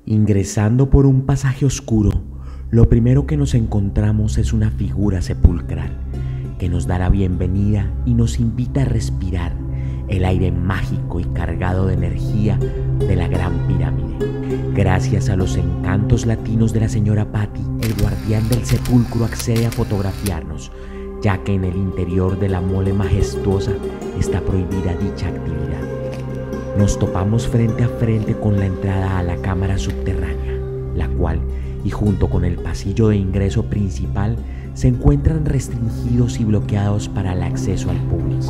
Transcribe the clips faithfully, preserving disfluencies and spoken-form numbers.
Ingresando por un pasaje oscuro, lo primero que nos encontramos es una figura sepulcral que nos da la bienvenida y nos invita a respirar el aire mágico y cargado de energía de la Gran Pirámide. Gracias a los encantos latinos de la señora Patty, el guardián del sepulcro accede a fotografiarnos, ya que en el interior de la mole majestuosa está prohibida dicha actividad. Nos topamos frente a frente con la entrada a la cámara subterránea, la cual, y junto con el pasillo de ingreso principal, se encuentran restringidos y bloqueados para el acceso al público.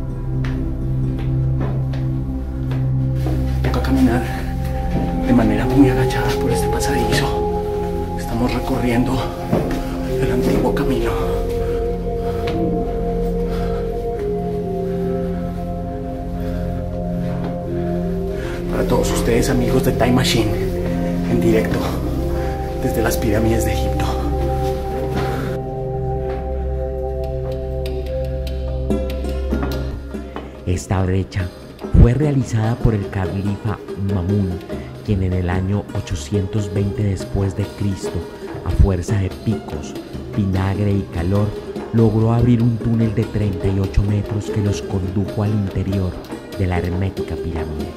Toca caminar de manera muy agachada por este pasadizo. Estamos recorriendo el antiguo camino. Para todos ustedes, amigos de Time Machine, en directo desde las pirámides de Egipto. Esta brecha fue realizada por el califa Mamun, quien en el año ochocientos veinte después de Cristo, a fuerza de picos, vinagre y calor, logró abrir un túnel de treinta y ocho metros que los condujo al interior de la hermética pirámide.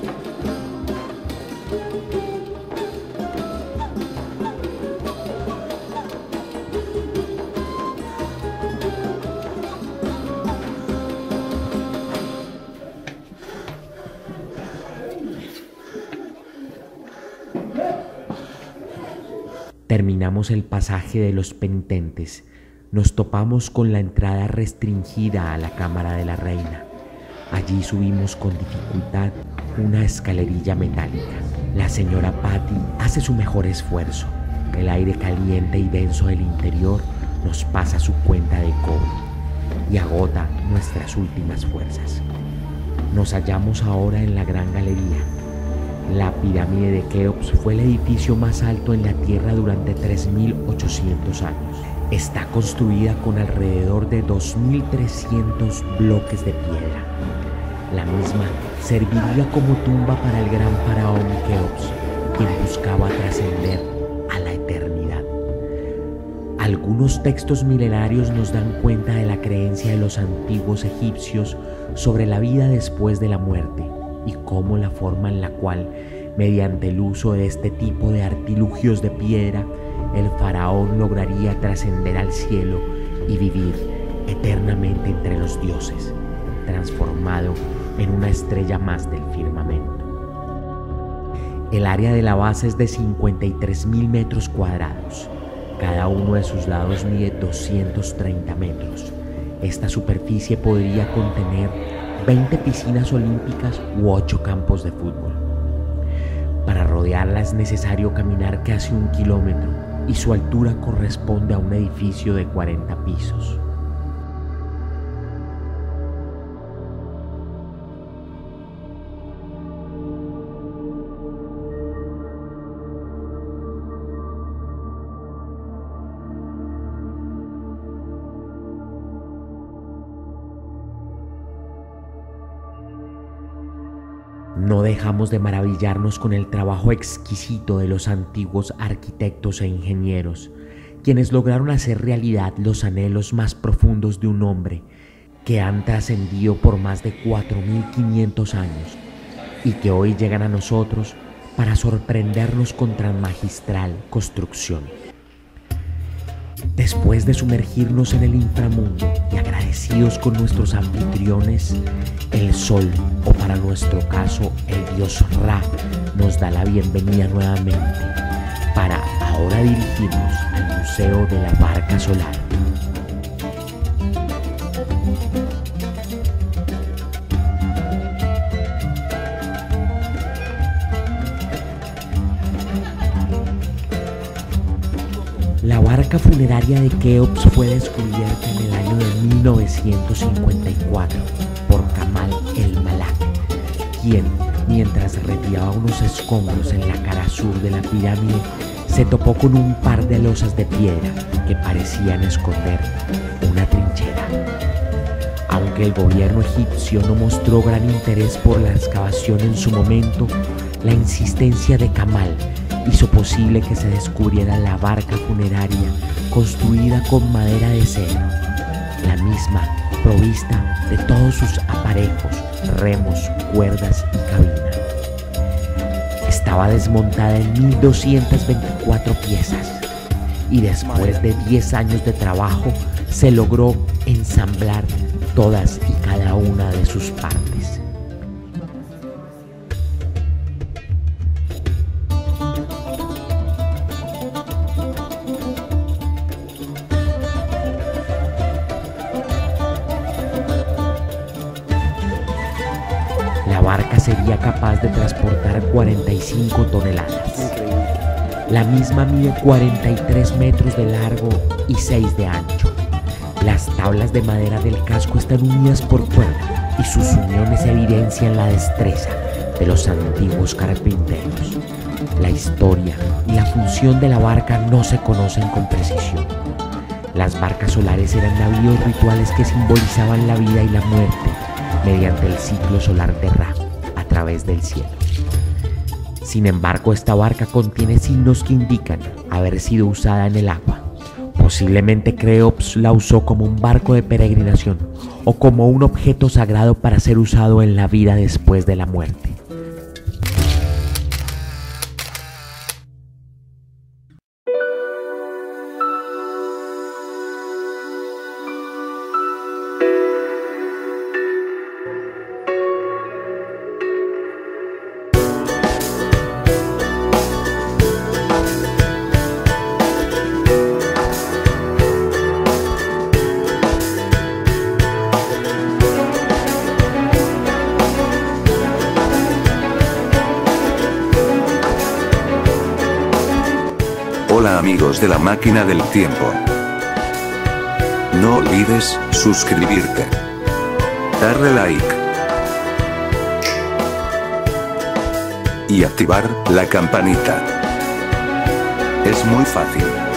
Terminamos el pasaje de los penitentes. Nos topamos con la entrada restringida a la cámara de la reina. Allí subimos con dificultad una escalerilla metálica. La señora Patty hace su mejor esfuerzo. El aire caliente y denso del interior nos pasa su cuenta de cobre y agota nuestras últimas fuerzas. Nos hallamos ahora en la gran galería. La pirámide de Keops fue el edificio más alto en la Tierra durante tres mil ochocientos años. Está construida con alrededor de dos mil trescientos bloques de piedra. La misma serviría como tumba para el gran faraón Keops, quien buscaba trascender a la eternidad. Algunos textos milenarios nos dan cuenta de la creencia de los antiguos egipcios sobre la vida después de la muerte y cómo la forma en la cual, mediante el uso de este tipo de artilugios de piedra, el faraón lograría trascender al cielo y vivir eternamente entre los dioses, transformado en una estrella más del firmamento. El área de la base es de cincuenta y tres mil metros cuadrados. Cada uno de sus lados mide doscientos treinta metros. Esta superficie podría contener veinte piscinas olímpicas u ocho campos de fútbol. Para rodearla es necesario caminar casi un kilómetro y su altura corresponde a un edificio de cuarenta pisos. No dejamos de maravillarnos con el trabajo exquisito de los antiguos arquitectos e ingenieros, quienes lograron hacer realidad los anhelos más profundos de un hombre que han trascendido por más de cuatro mil quinientos años y que hoy llegan a nosotros para sorprendernos con tan magistral construcción. Después de sumergirnos en el inframundo y agradecidos con nuestros anfitriones, el sol, o para nuestro caso el dios Ra, nos da la bienvenida nuevamente para ahora dirigirnos al Museo de la Barca Solar. La barca funeraria de Keops fue descubierta en el año de mil novecientos cincuenta y cuatro por Kamal el Malak, quien, mientras retiraba unos escombros en la cara sur de la pirámide, se topó con un par de losas de piedra que parecían esconder una trinchera. Aunque el gobierno egipcio no mostró gran interés por la excavación en su momento, la insistencia de Kamal hizo imposible que se descubriera la barca funeraria construida con madera de cedro, la misma provista de todos sus aparejos, remos, cuerdas y cabina. Estaba desmontada en mil doscientas veinticuatro piezas y después de diez años de trabajo se logró ensamblar todas y cada una de sus partes. La barca sería capaz de transportar cuarenta y cinco toneladas. La misma mide cuarenta y tres metros de largo y seis de ancho. Las tablas de madera del casco están unidas por cuerda y sus uniones evidencian la destreza de los antiguos carpinteros. La historia y la función de la barca no se conocen con precisión. Las barcas solares eran navíos rituales que simbolizaban la vida y la muerte mediante el ciclo solar de Ra a través del cielo. Sin embargo, esta barca contiene signos que indican haber sido usada en el agua. Posiblemente Creops la usó como un barco de peregrinación o como un objeto sagrado para ser usado en la vida después de la muerte. Hola amigos de la máquina del tiempo. No olvides suscribirte, darle like y activar la campanita. Es muy fácil.